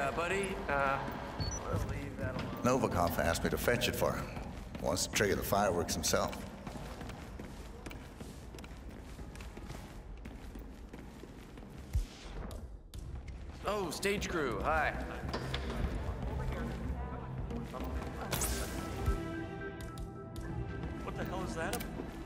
buddy. We'll leave that alone. Novikov asked me to fetch it for him. Wants to trigger the fireworks himself. Oh, stage crew, hi. What the hell is that?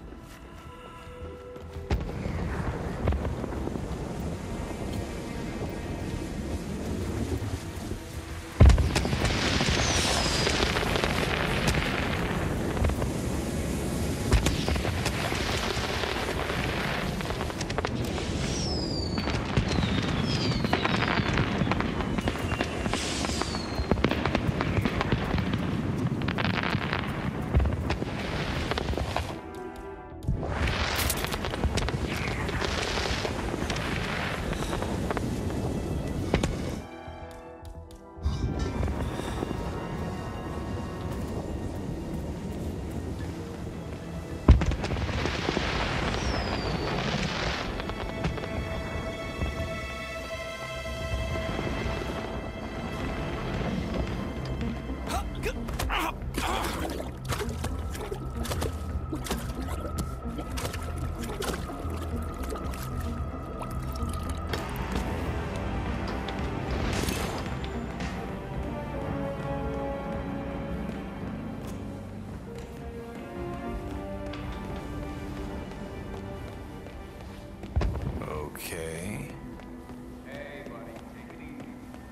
Okay. Hey, buddy, take it easy.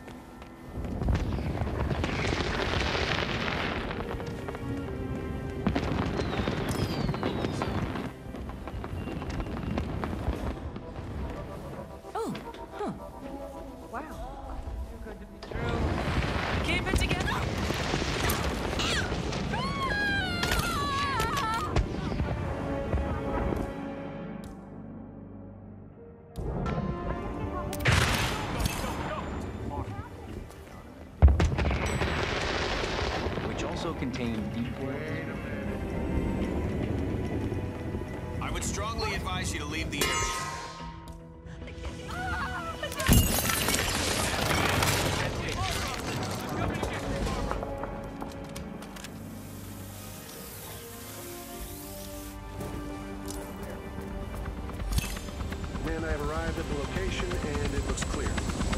Oh, huh. Wow. Too good to be true. Keep it together. Which also contain detailed. I would strongly advise you to leave the area. Men, I have arrived at the location and it looks clear.